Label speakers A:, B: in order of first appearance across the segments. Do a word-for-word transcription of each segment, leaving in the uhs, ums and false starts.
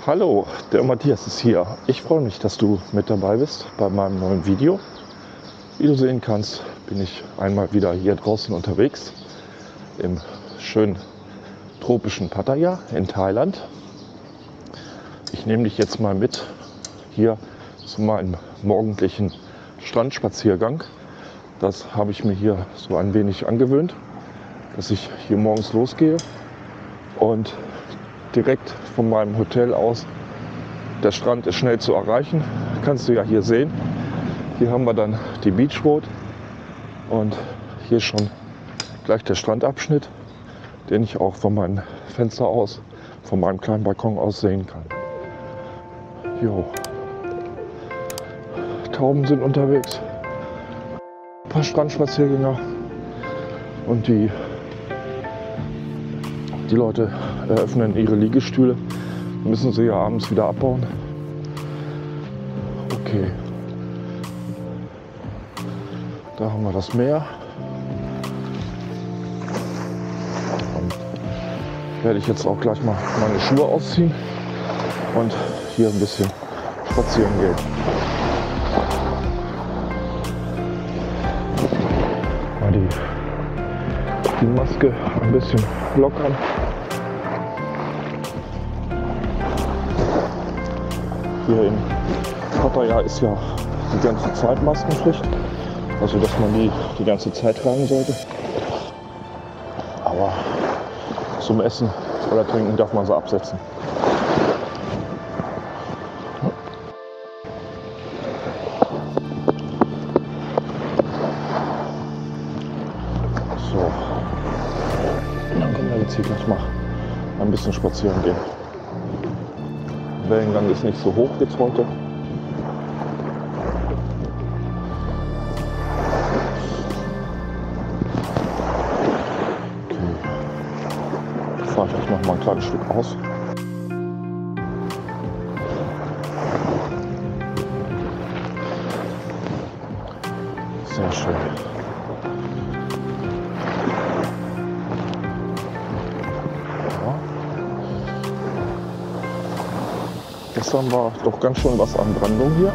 A: Hallo, der Matthias ist hier. Ich freue mich, dass du mit dabei bist bei meinem neuen Video. Wie du sehen kannst, bin ich einmal wieder hier draußen unterwegs im schönen tropischen Pattaya in Thailand. Ich nehme dich jetzt mal mit hier zu meinem morgendlichen Strandspaziergang. Das habe ich mir hier so ein wenig angewöhnt, dass ich hier morgens losgehe und direkt von meinem Hotel aus, der Strand ist schnell zu erreichen, kannst du ja hier sehen. Hier haben wir dann die Beach Road und hier ist schon gleich der Strandabschnitt, den ich auch von meinem Fenster aus, von meinem kleinen Balkon aus sehen kann. Jo. Tauben sind unterwegs, ein paar Strandspaziergänger und die Die Leute eröffnen ihre Liegestühle, müssen sie ja abends wieder abbauen. Okay, da haben wir das Meer. Und werde ich jetzt auch gleich mal meine Schuhe ausziehen und hier ein bisschen spazieren gehen. Mal die, die Maske ein bisschen lockern. Hier in Pattaya ist ja die ganze Zeit Maskenpflicht, also dass man die die ganze Zeit tragen sollte. Aber zum Essen oder Trinken darf man sie absetzen. So, dann können wir jetzt hier gleich mal ein bisschen spazieren gehen. Der Wellengang ist nicht so hoch jetzt heute. Okay. Ich fahre gleich noch mal ein kleines Stück aus. Sehr schön. Gestern war doch ganz schön was an Brandung hier.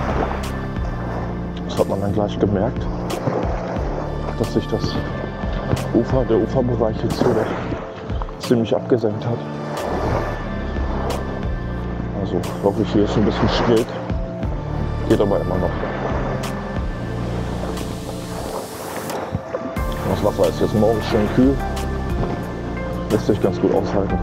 A: Das hat man dann gleich gemerkt, dass sich das Ufer, der Uferbereich jetzt hier ziemlich abgesenkt hat. Also hoffe ich, hier ist ein bisschen schräg, geht aber immer noch. Das Wasser ist jetzt morgens schön kühl, lässt sich ganz gut aushalten.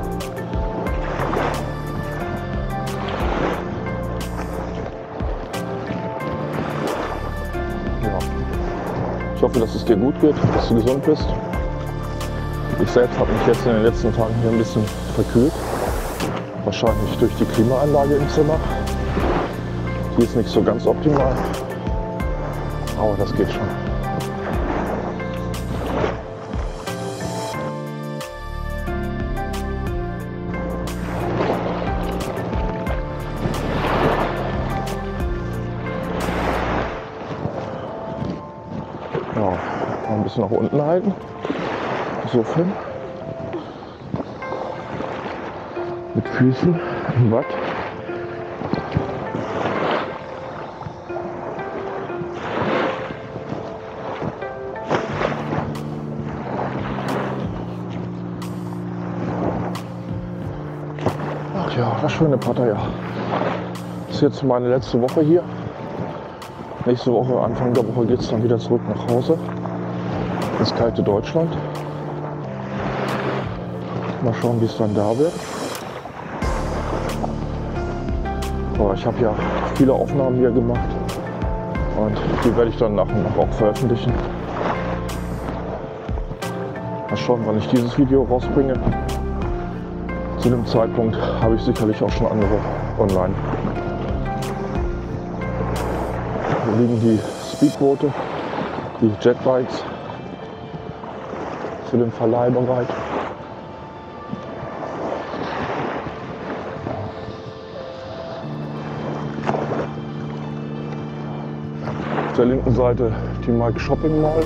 A: Ich hoffe, dass es dir gut geht, dass du gesund bist. Ich selbst habe mich jetzt in den letzten Tagen hier ein bisschen verkühlt. Wahrscheinlich durch die Klimaanlage im Zimmer. Die ist nicht so ganz optimal, aber das geht schon. Ja, ein bisschen nach unten halten, so hin, mit Füßen im Watt. Ach ja, das schöne Pattaya. Das ist jetzt meine letzte Woche hier. Nächste Woche, Anfang der Woche, geht es dann wieder zurück nach Hause ins kalte Deutschland. Mal schauen, wie es dann da wird. Aber ich habe ja viele Aufnahmen hier gemacht und die werde ich dann nach und nach auch veröffentlichen. Mal schauen, wann ich dieses Video rausbringe. Zu dem Zeitpunkt habe ich sicherlich auch schon andere online. Hier liegen die Speedboote, die Jetbikes für den Verleih bereit. Auf der linken Seite die Mike Shopping Mall.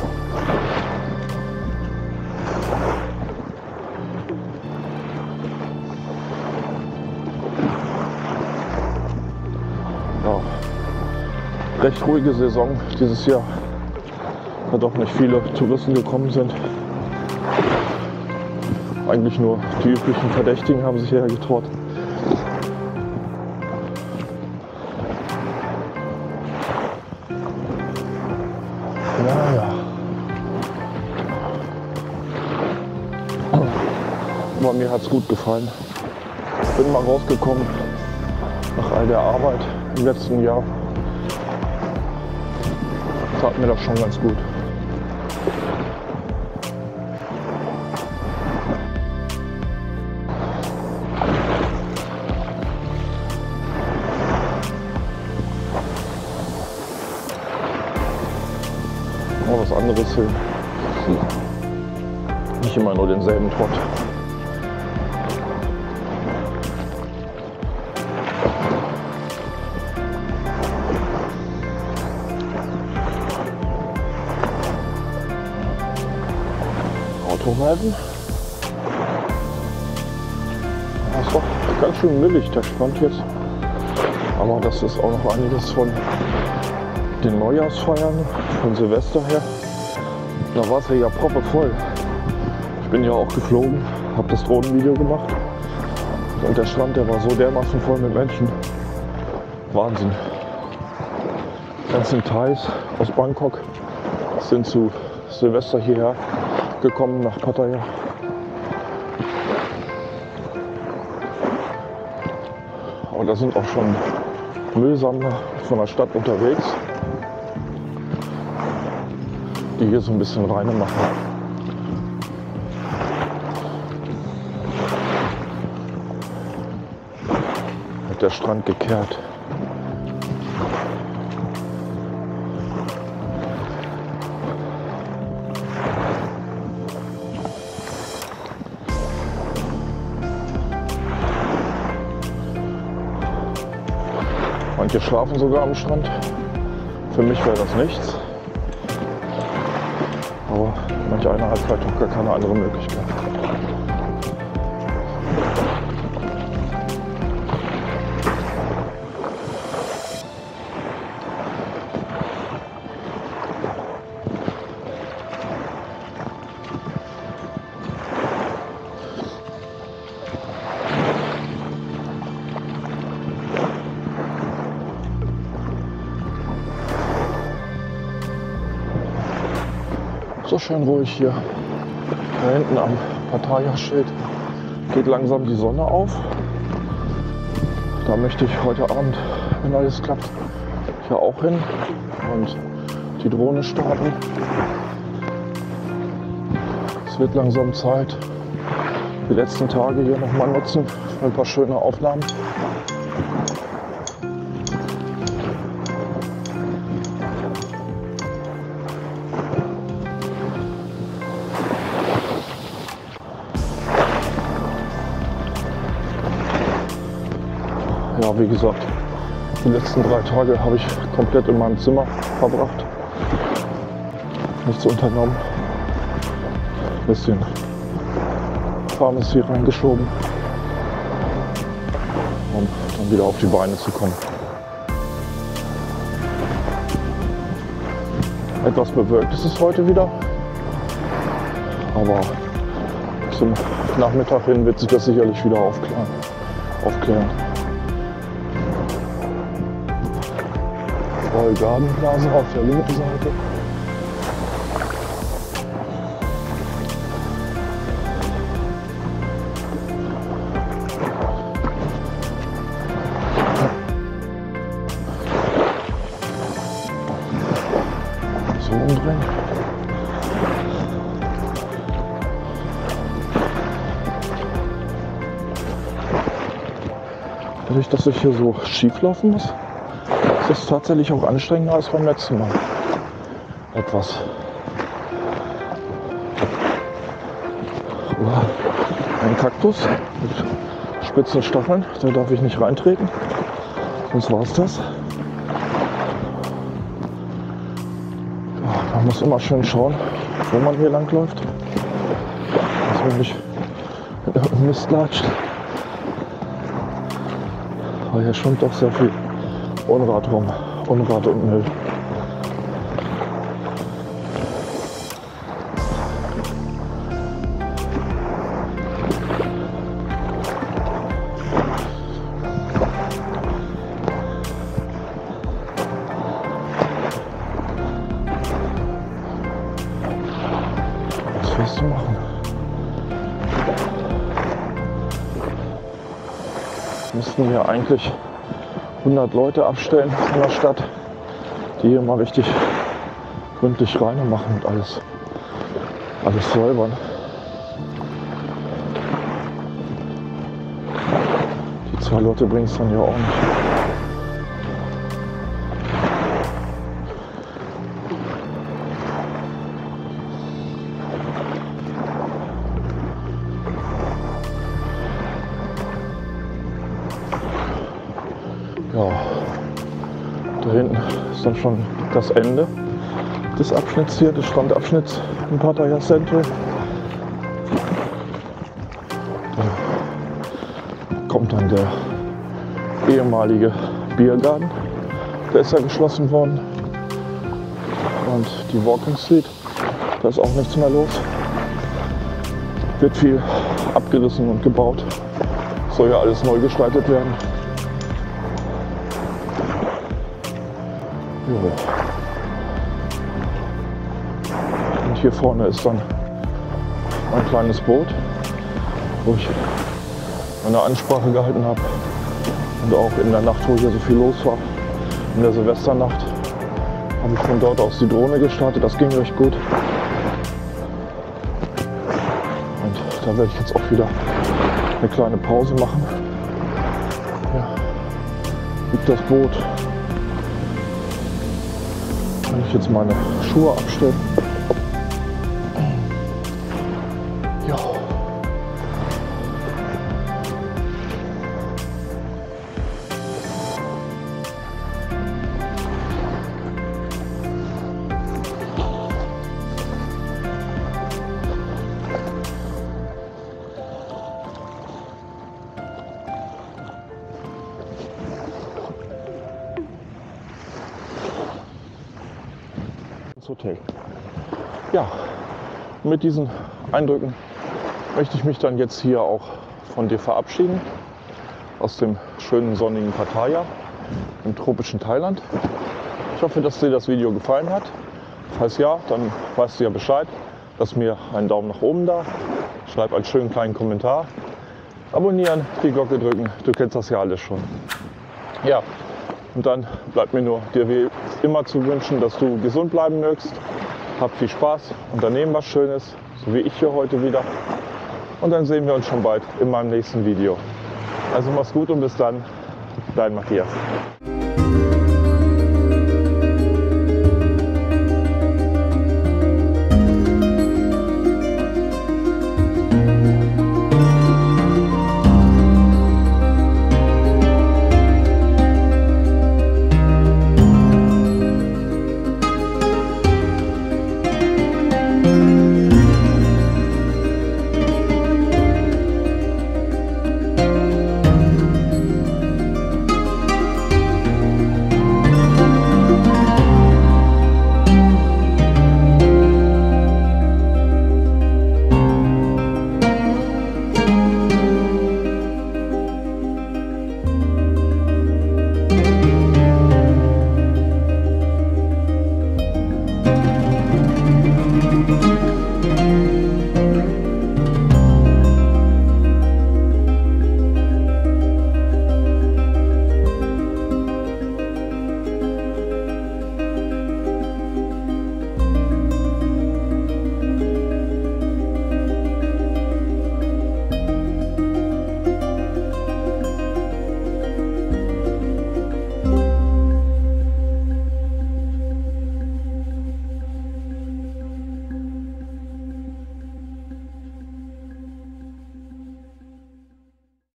A: recht ruhige Saison dieses Jahr, da doch nicht viele Touristen gekommen sind. Eigentlich nur die üblichen Verdächtigen haben sich hierher getraut. Ja, ja. Aber mir hat es gut gefallen. Bin mal rausgekommen nach all der Arbeit im letzten Jahr. Tat mir das schon ganz gut. Mal was anderes sehen. Nicht immer nur denselben Trott. Autoreifen. Das ist doch ganz schön millig, der Strand jetzt. Aber das ist auch noch einiges von den Neujahrsfeiern, von Silvester her. Da war es ja proppevoll. Ich bin ja auch geflogen, habe das Drohnenvideo gemacht. Und der Strand, der war so dermaßen voll mit Menschen. Wahnsinn. Die ganzen Thais aus Bangkok sind zu Silvester hierher gekommen nach Pattaya. Aber da sind auch schon Müllsammler von der Stadt unterwegs, die hier so ein bisschen reine machen. Wird der Strand gekehrt. Manche schlafen sogar am Strand. Für mich wäre das nichts. Aber manch einer hat halt auch gar keine andere Möglichkeit. So schön ruhig hier. Da hinten am Pattaya-Schild geht langsam die Sonne auf. Da möchte ich heute Abend, wenn alles klappt, hier auch hin und die Drohne starten. Es wird langsam Zeit, die letzten Tage hier nochmal nutzen für ein paar schöne Aufnahmen. Ja, wie gesagt, die letzten drei Tage habe ich komplett in meinem Zimmer verbracht. Nichts unternommen. Ein bisschen Pharmacy reingeschoben, um dann wieder auf die Beine zu kommen. Etwas bewölkt ist es heute wieder, aber zum Nachmittag hin wird sich das sicherlich wieder aufklären. aufklären. Royal Garden Plaza auf der linken Seite. So umdrehen. Dadurch, dass ich hier so schief laufen muss, ist es tatsächlich auch anstrengender als beim letzten Mal. Etwas. Oh, ein Kaktus mit spitzen Stacheln, da darf ich nicht reintreten, sonst war es das. Ja, man muss immer schön schauen, wo man hier lang läuft, dass man nicht in Mist latscht. Aber hier schwimmt doch sehr viel Unrat rum Unrat und Müll. Was willst du machen? Müssten wir eigentlich hundert Leute abstellen von der Stadt, die hier mal richtig gründlich rein machen und alles, alles säubern. Die zwei Leute bringen es dann ja auch nicht. Ja, da hinten ist dann schon das Ende des Abschnitts hier, des Strandabschnitts im Pattaya Central. Da kommt dann der ehemalige Biergarten, der ist ja geschlossen worden. Und die Walking Street, da ist auch nichts mehr los. Wird viel abgerissen und gebaut, soll ja alles neu gestaltet werden. Jo. Und hier vorne ist dann ein kleines Boot, wo ich eine Ansprache gehalten habe. Und auch in der Nacht, wo hier so viel los war, in der Silvesternacht, habe ich von dort aus die Drohne gestartet. Das ging recht gut. Und da werde ich jetzt auch wieder eine kleine Pause machen. Ja, liegt das Boot. Kann ich jetzt meine Schuhe abstellen. Ja. Hotel. Ja, mit diesen Eindrücken möchte ich mich dann jetzt hier auch von dir verabschieden, aus dem schönen sonnigen Pattaya im tropischen Thailand. Ich hoffe, dass dir das Video gefallen hat. Falls ja, dann weißt du ja Bescheid. Lass mir einen Daumen nach oben da, schreib einen schönen kleinen Kommentar, abonnieren, die Glocke drücken, du kennst das ja alles schon. Ja. Und dann bleibt mir nur, dir wie immer zu wünschen, dass du gesund bleiben mögst. Hab viel Spaß, unternehmen was Schönes, so wie ich hier heute wieder. Und dann sehen wir uns schon bald in meinem nächsten Video. Also mach's gut und bis dann, dein Matthias.